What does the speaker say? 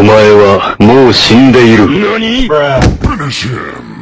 前はもう死んでいる。 何？ Finish him.